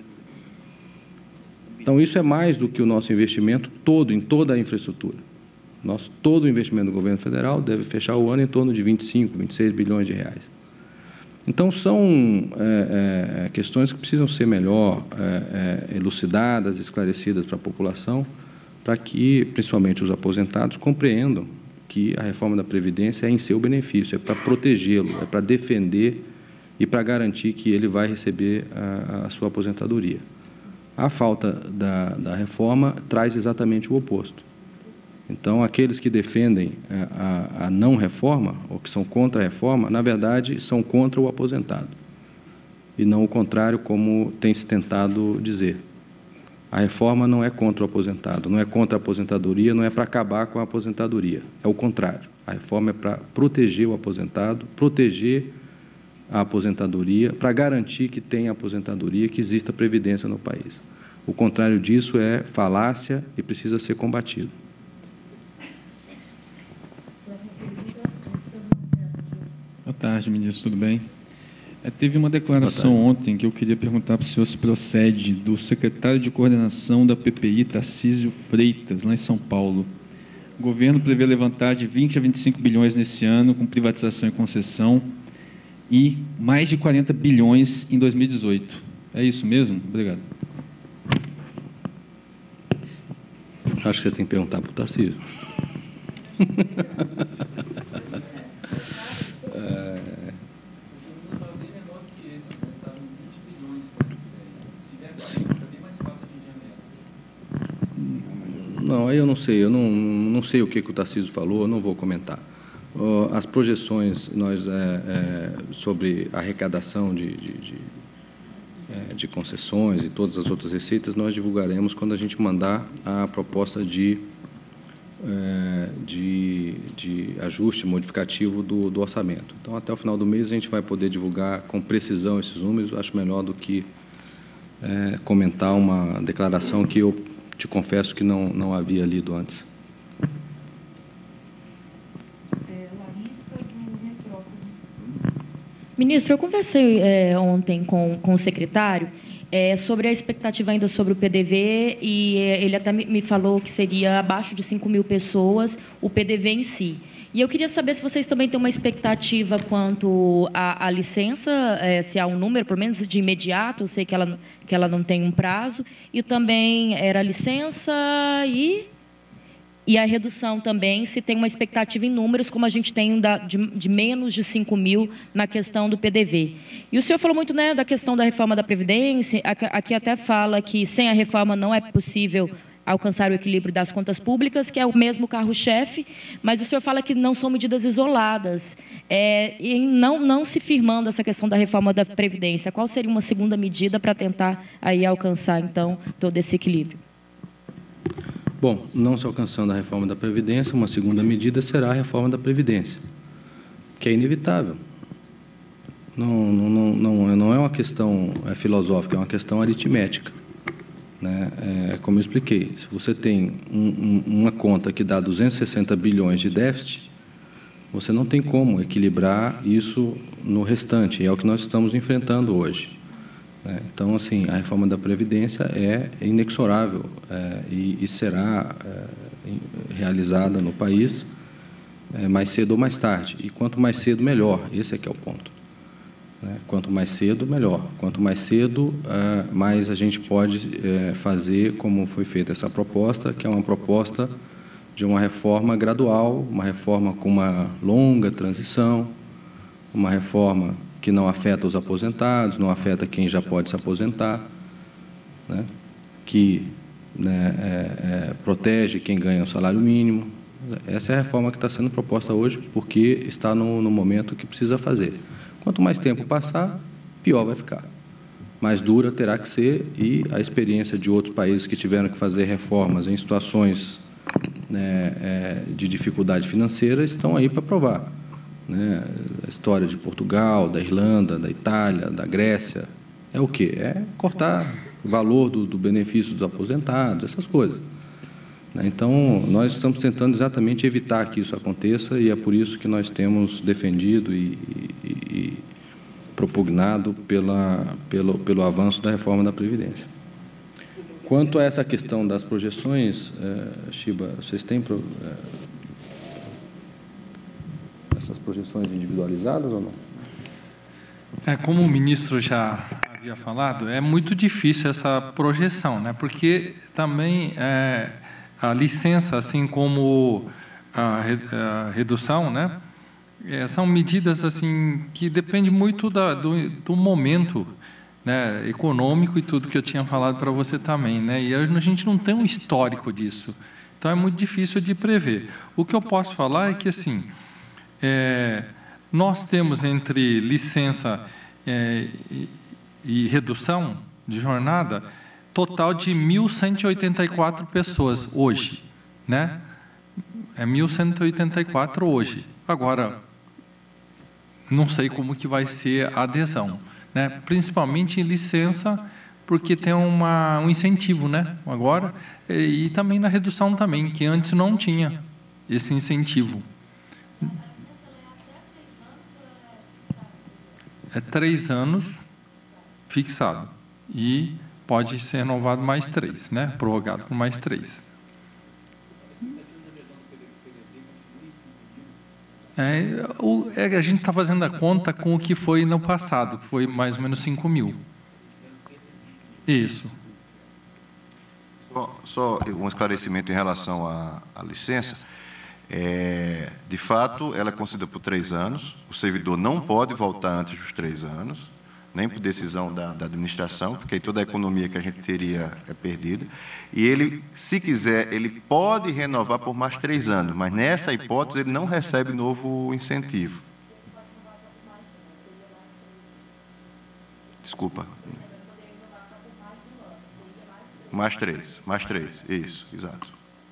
Então, isso é mais do que o nosso investimento todo, em toda a infraestrutura. Nosso, todo o investimento do governo federal deve fechar o ano em torno de vinte e cinco, vinte e seis bilhões de reais. Então, são é, é, questões que precisam ser melhor é, é, elucidadas, esclarecidas para a população, para que, principalmente os aposentados, compreendam que a reforma da Previdência é em seu benefício, é para protegê-lo, é para defender e para garantir que ele vai receber a, a sua aposentadoria. A falta da, da reforma traz exatamente o oposto. Então, aqueles que defendem a, a, a não reforma, ou que são contra a reforma, na verdade, são contra o aposentado. E não o contrário, como tem se tentado dizer. A reforma não é contra o aposentado, não é contra a aposentadoria, não é para acabar com a aposentadoria. É o contrário. A reforma é para proteger o aposentado, proteger a aposentadoria, para garantir que tenha aposentadoria, que exista previdência no país. O contrário disso é falácia e precisa ser combatido. Boa tarde, ministro, tudo bem? É, teve uma declaração ontem que eu queria perguntar para o senhor se procede, do secretário de coordenação da P P I, Tarcísio Freitas, lá em São Paulo. O governo prevê levantar de vinte a vinte e cinco bilhões nesse ano com privatização e concessão, e mais de quarenta bilhões em dois mil e dezoito. É isso mesmo? Obrigado. Acho que você tem que perguntar para o Tarcísio. é... Não, aí eu não sei, eu não, não sei o que, que o Tarcísio falou, eu não vou comentar. As projeções nós, é, é, sobre arrecadação de, de, de, é, de concessões e todas as outras receitas, nós divulgaremos quando a gente mandar a proposta de, é, de, de ajuste modificativo do, do orçamento. Então, até o final do mês, a gente vai poder divulgar com precisão esses números, acho melhor do que é, comentar uma declaração que eu te confesso que não, não havia lido antes. Ministro, eu conversei é, ontem com, com o secretário é, sobre a expectativa ainda sobre o P D V e é, ele até me, me falou que seria abaixo de cinco mil pessoas o P D V em si. E eu queria saber se vocês também têm uma expectativa quanto à, à licença, é, se há um número, pelo menos de imediato, eu sei que ela, que ela não tem um prazo, e também era a licença e... E a redução também, se tem uma expectativa em números, como a gente tem da, de, de menos de cinco mil na questão do P D V. E o senhor falou muito, né, da questão da reforma da Previdência, aqui até fala que sem a reforma não é possível alcançar o equilíbrio das contas públicas, que é o mesmo carro-chefe, mas o senhor fala que não são medidas isoladas. É, e não, não se firmando essa questão da reforma da Previdência, qual seria uma segunda medida para tentar aí alcançar, então, todo esse equilíbrio? Bom, não se alcançando a reforma da Previdência, uma segunda medida será a reforma da Previdência, que é inevitável. Não, não, não, não é uma questão é, filosófica, é uma questão aritmética. Né? É, como eu expliquei, se você tem um, um, uma conta que dá duzentos e sessenta bilhões de déficit, você não tem como equilibrar isso no restante, e é o que nós estamos enfrentando hoje. Então, assim, a reforma da Previdência é inexorável é, e, e será é, realizada no país é, mais cedo ou mais tarde. E quanto mais cedo, melhor. Esse é que é o ponto. Né? Quanto mais cedo, melhor. Quanto mais cedo, é, mais a gente pode é, fazer como foi feita essa proposta, que é uma proposta de uma reforma gradual, uma reforma com uma longa transição, uma reforma que não afeta os aposentados, não afeta quem já pode se aposentar, né? que né, é, é, protege quem ganha o salário mínimo. Essa é a reforma que está sendo proposta hoje, porque está no, no momento que precisa fazer. Quanto mais tempo passar, pior vai ficar. Mais dura terá que ser, e a experiência de outros países que tiveram que fazer reformas em situações né, é, de dificuldade financeira estão aí para provar. Né, a história de Portugal, da Irlanda, da Itália, da Grécia, é o quê? É cortar o valor do, do benefício dos aposentados, essas coisas. Né, então, nós estamos tentando exatamente evitar que isso aconteça, e é por isso que nós temos defendido e, e, e propugnado pela, pelo, pelo avanço da reforma da Previdência. Quanto a essa questão das projeções, é, Shiba, vocês têm... Pro, é, essas projeções individualizadas ou não? É, como o ministro já havia falado, é muito difícil essa projeção, né? Porque também é, a licença, assim como a, a redução, né? É, são medidas assim que dependem muito da, do, do momento né, econômico e tudo que eu tinha falado para você também, né? E a gente não tem um histórico disso, então é muito difícil de prever. O que eu posso falar é que assim É, nós temos entre licença é, e, e redução de jornada total de mil cento e oitenta e quatro pessoas hoje, né? É mil cento e oitenta e quatro hoje. Agora, não sei como que vai ser a adesão, né? Principalmente em licença, porque tem uma, um incentivo, né? Agora, e, e também na redução também, que antes não tinha esse incentivo. É três anos fixado e pode ser renovado mais três, né? Prorrogado por mais três. É, o, é, a gente está fazendo a conta com o que foi no passado, que foi mais ou menos cinco mil. Isso. Só, só um esclarecimento em relação à, à licença. É, de fato, ela é concedida por três anos. O servidor não pode voltar antes dos três anos, nem por decisão da, da administração, porque aí toda a economia que a gente teria é perdida. E ele, se quiser, ele pode renovar por mais três anos, mas nessa hipótese ele não recebe novo incentivo. Desculpa. Mais três, mais três, isso, exato.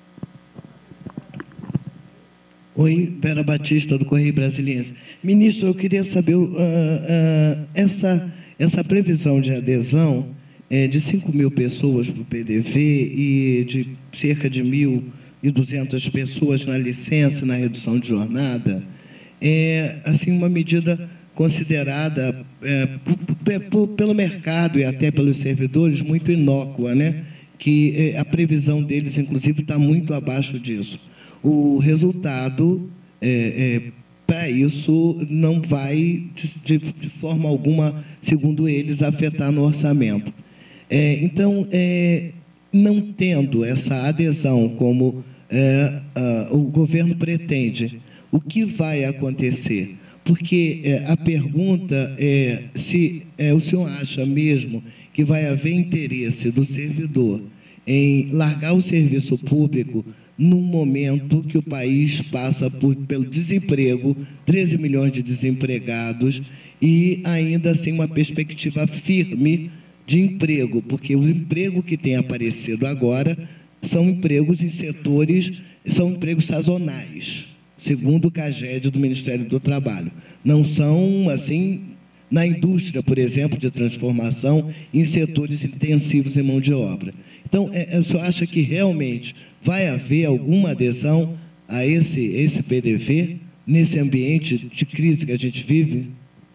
Oi, Vera Batista, do Correio Brasiliense. Ministro, eu queria saber, uh, uh, essa, essa previsão de adesão é, de cinco mil pessoas para o P D V e de cerca de mil e duzentas pessoas na licença, na redução de jornada, é assim, uma medida considerada é, p- p- pelo mercado e até pelos servidores muito inócua, né? Que é, a previsão deles, inclusive, está muito abaixo disso. O resultado, é, é, para isso, não vai, de, de forma alguma, segundo eles, afetar no orçamento. É, então, é, não tendo essa adesão como é, a, o governo pretende, o que vai acontecer? Porque é, a pergunta é se é, o senhor acha mesmo que vai haver interesse do servidor em largar o serviço público num momento que o país passa por, pelo desemprego, treze milhões de desempregados, e ainda sem uma perspectiva firme de emprego, porque o emprego que tem aparecido agora são empregos em setores, são empregos sazonais, segundo o CAGED do Ministério do Trabalho. Não são, assim, na indústria, por exemplo, de transformação, em setores intensivos em mão de obra. Então, é, o senhor acha que realmente vai haver alguma adesão a esse, esse P D V, nesse ambiente de crise que a gente vive?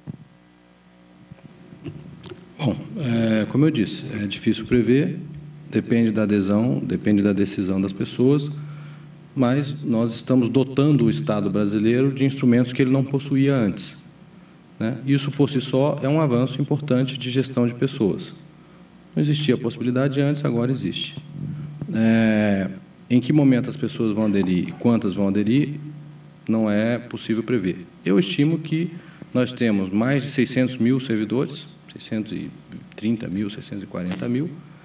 Bom, é, como eu disse, é difícil prever, depende da adesão, depende da decisão das pessoas, mas nós estamos dotando o Estado brasileiro de instrumentos que ele não possuía antes, né? Isso, por si só, é um avanço importante de gestão de pessoas. Não existia a possibilidade antes, agora existe. É, em que momento as pessoas vão aderir e quantas vão aderir, não é possível prever. Eu estimo que nós temos mais de seiscentos mil servidores, seiscentos e trinta mil, seiscentos e quarenta mil.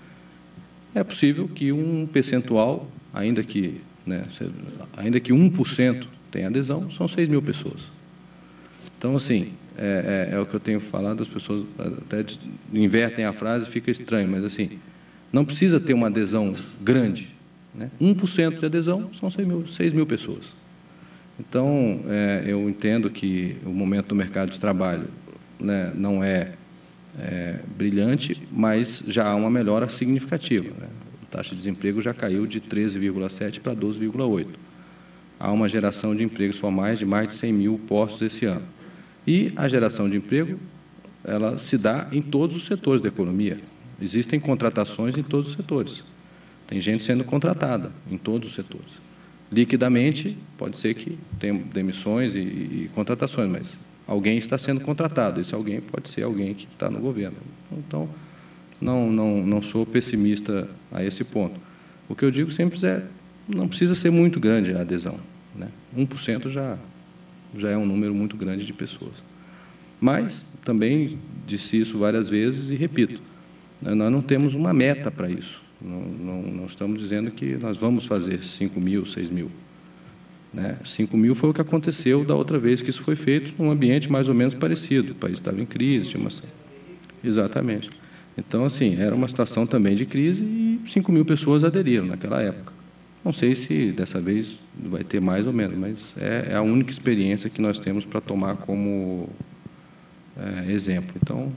É possível que um percentual, ainda que, né, ainda que um por cento tenha adesão, são seis mil pessoas. Então, assim, é, é, é o que eu tenho falado, as pessoas até invertem a frase, fica estranho, mas, assim, não precisa ter uma adesão grande, né? um por cento de adesão são seis mil, seis mil pessoas. Então, é, eu entendo que o momento do mercado de trabalho, né, não é, é brilhante, mas já há uma melhora significativa, né? A taxa de desemprego já caiu de treze vírgula sete para doze vírgula oito. Há uma geração de empregos formais de mais de cem mil postos esse ano. E a geração de emprego, ela se dá em todos os setores da economia. Existem contratações em todos os setores. Tem gente sendo contratada em todos os setores. Liquidamente, pode ser que tenha demissões e, e contratações, mas alguém está sendo contratado. Esse alguém pode ser alguém que está no governo. Então, não, não, não sou pessimista a esse ponto. O que eu digo sempre é, não precisa ser muito grande a adesão, né? um por cento já... já é um número muito grande de pessoas. Mas, também disse isso várias vezes e repito, nós não temos uma meta para isso. Não, não, não estamos dizendo que nós vamos fazer cinco mil, seis mil. Né? cinco mil foi o que aconteceu da outra vez que isso foi feito num ambiente mais ou menos parecido. O país estava em crise. Tinha uma... Exatamente. Então, assim, era uma situação também de crise e cinco mil pessoas aderiram naquela época. Não sei se dessa vez vai ter mais ou menos, mas é, é a única experiência que nós temos para tomar como é, exemplo. Então...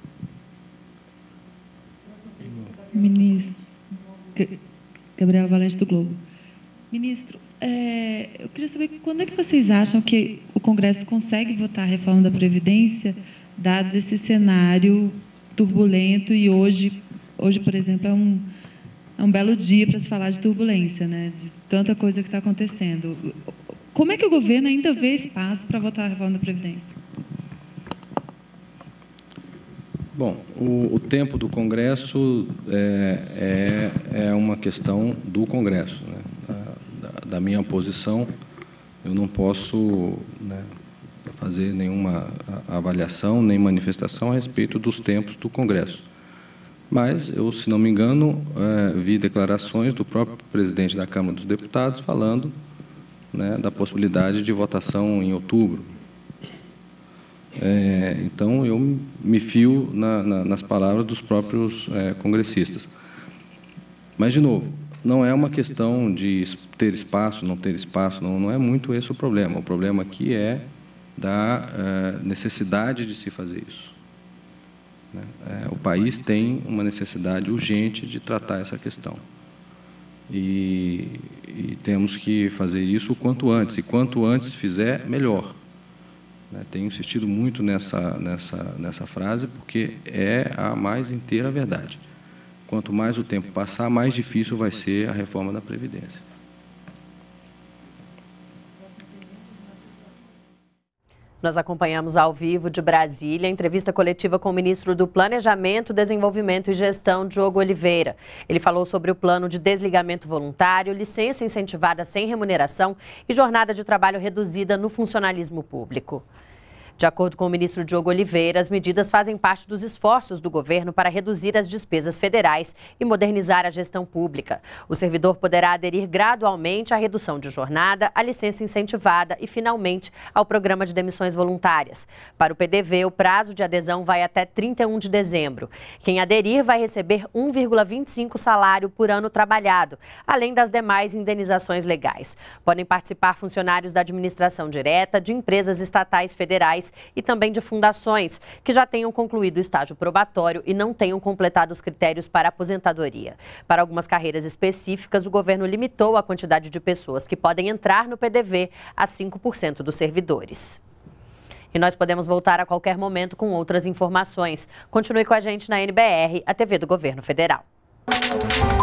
Ministro, Gabriela Valente, do Globo. Ministro, é, eu queria saber quando é que vocês acham que o Congresso consegue votar a reforma da Previdência, dado esse cenário turbulento, e hoje, hoje por exemplo, é um... É um belo dia para se falar de turbulência, né? De tanta coisa que está acontecendo. como é que o governo ainda vê espaço para votar a reforma da Previdência? Bom, o, o tempo do Congresso é, é, é uma questão do Congresso, né? Da, da, da minha posição, eu não posso, né, fazer nenhuma avaliação nem manifestação a respeito dos tempos do Congresso. Mas eu, se não me engano, é, vi declarações do próprio presidente da Câmara dos Deputados falando, né, da possibilidade de votação em outubro. É, então, eu me fio na, na, nas palavras dos próprios é, congressistas. Mas, de novo, não é uma questão de ter espaço, não ter espaço, não, não é muito esse o problema. O problema aqui é da é, necessidade de se fazer isso. Né? É, o país tem uma necessidade urgente de tratar essa questão. E, e temos que fazer isso o quanto antes. E quanto antes fizer, melhor. Tenho insistido muito nessa, nessa, nessa frase, porque é a mais inteira verdade. Quanto mais o tempo passar, mais difícil vai ser a reforma da Previdência. Nós acompanhamos ao vivo de Brasília a entrevista coletiva com o ministro do Planejamento, Desenvolvimento e Gestão, Diogo Oliveira. Ele falou sobre o plano de desligamento voluntário, licença incentivada sem remuneração e jornada de trabalho reduzida no funcionalismo público. De acordo com o ministro Diogo Oliveira, as medidas fazem parte dos esforços do governo para reduzir as despesas federais e modernizar a gestão pública. O servidor poderá aderir gradualmente à redução de jornada, à licença incentivada e, finalmente, ao programa de demissões voluntárias. Para o P D V, o prazo de adesão vai até trinta e um de dezembro. Quem aderir vai receber um vírgula vinte e cinco salário por ano trabalhado, além das demais indenizações legais. Podem participar funcionários da administração direta, de empresas estatais federais e também de fundações que já tenham concluído o estágio probatório e não tenham completado os critérios para aposentadoria. Para algumas carreiras específicas, o governo limitou a quantidade de pessoas que podem entrar no P D V a cinco por cento dos servidores. E nós podemos voltar a qualquer momento com outras informações. Continue com a gente na N B R, a T V do Governo Federal.